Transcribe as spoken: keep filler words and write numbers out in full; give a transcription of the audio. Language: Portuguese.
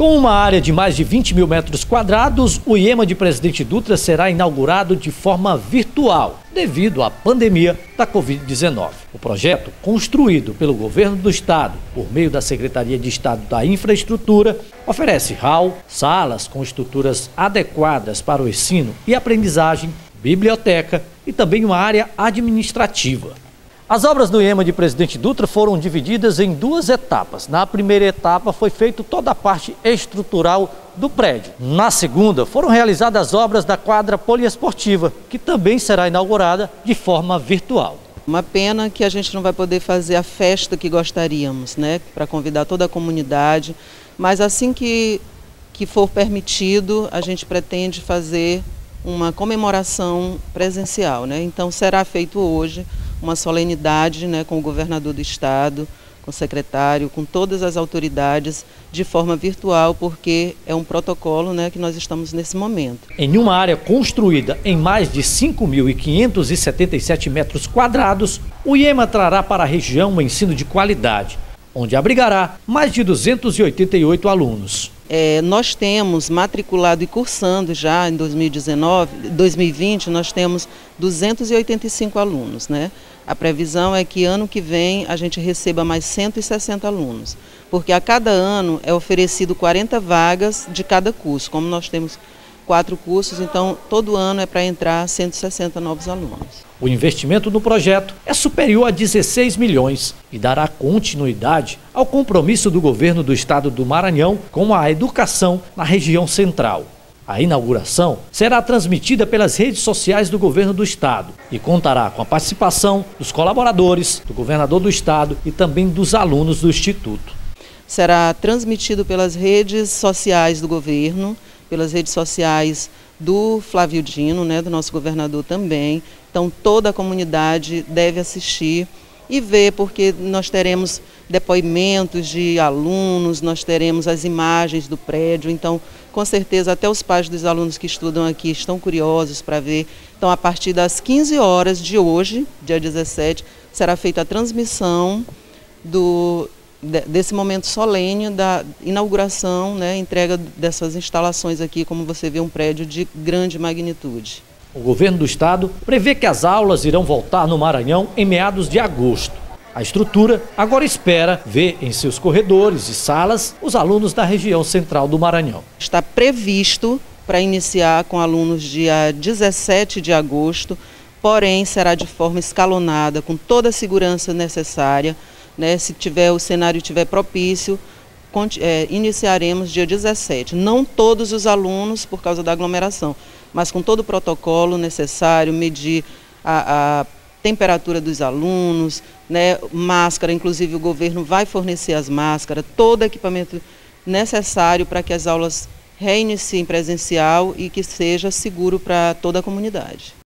Com uma área de mais de vinte mil metros quadrados, o IEMA de Presidente Dutra será inaugurado de forma virtual, devido à pandemia da covid dezenove. O projeto, construído pelo Governo do Estado, por meio da Secretaria de Estado da Infraestrutura, oferece hall, salas com estruturas adequadas para o ensino e aprendizagem, biblioteca e também uma área administrativa. As obras do IEMA de Presidente Dutra foram divididas em duas etapas. Na primeira etapa foi feita toda a parte estrutural do prédio. Na segunda foram realizadas obras da quadra poliesportiva, que também será inaugurada de forma virtual. Uma pena que a gente não vai poder fazer a festa que gostaríamos, né, para convidar toda a comunidade, mas assim que, que for permitido, a gente pretende fazer uma comemoração presencial, né? Então será feito hoje uma solenidade, né, com o governador do estado, com o secretário, com todas as autoridades, de forma virtual, porque é um protocolo, né, que nós estamos nesse momento. Em uma área construída em mais de cinco mil quinhentos e setenta e sete metros quadrados, o IEMA trará para a região um ensino de qualidade, onde abrigará mais de duzentos e oitenta e oito alunos. É, nós temos matriculado e cursando já em dois mil e dezenove, dois mil e vinte, nós temos duzentos e oitenta e cinco alunos, né? A previsão é que ano que vem a gente receba mais cento e sessenta alunos, porque a cada ano é oferecido quarenta vagas de cada curso. Como nós temos quatro cursos, então todo ano é para entrar cento e sessenta novos alunos. O investimento no projeto é superior a dezesseis milhões e dará continuidade ao compromisso do governo do estado do Maranhão com a educação na região central. A inauguração será transmitida pelas redes sociais do governo do estado e contará com a participação dos colaboradores, do governador do estado e também dos alunos do instituto. Será transmitido pelas redes sociais do governo, pelas redes sociais do Flávio Dino, né, do nosso governador também. Então toda a comunidade deve assistir e ver, porque nós teremos depoimentos de alunos, nós teremos as imagens do prédio, então com certeza até os pais dos alunos que estudam aqui estão curiosos para ver. Então a partir das quinze horas de hoje, dia dezessete, será feita a transmissão do, desse momento solene da inauguração, né, entrega dessas instalações aqui, como você vê, um prédio de grande magnitude. O governo do estado prevê que as aulas irão voltar no Maranhão em meados de agosto. A estrutura agora espera ver em seus corredores e salas os alunos da região central do Maranhão. Está previsto para iniciar com alunos dia dezessete de agosto, porém será de forma escalonada, com toda a segurança necessária, né? Se tiver, o cenário estiver propício, é, iniciaremos dia dezessete. Não todos os alunos por causa da aglomeração, mas com todo o protocolo necessário, medir a, a temperatura dos alunos, né, máscara, inclusive o governo vai fornecer as máscaras, todo equipamento necessário para que as aulas reiniciem presencial e que seja seguro para toda a comunidade.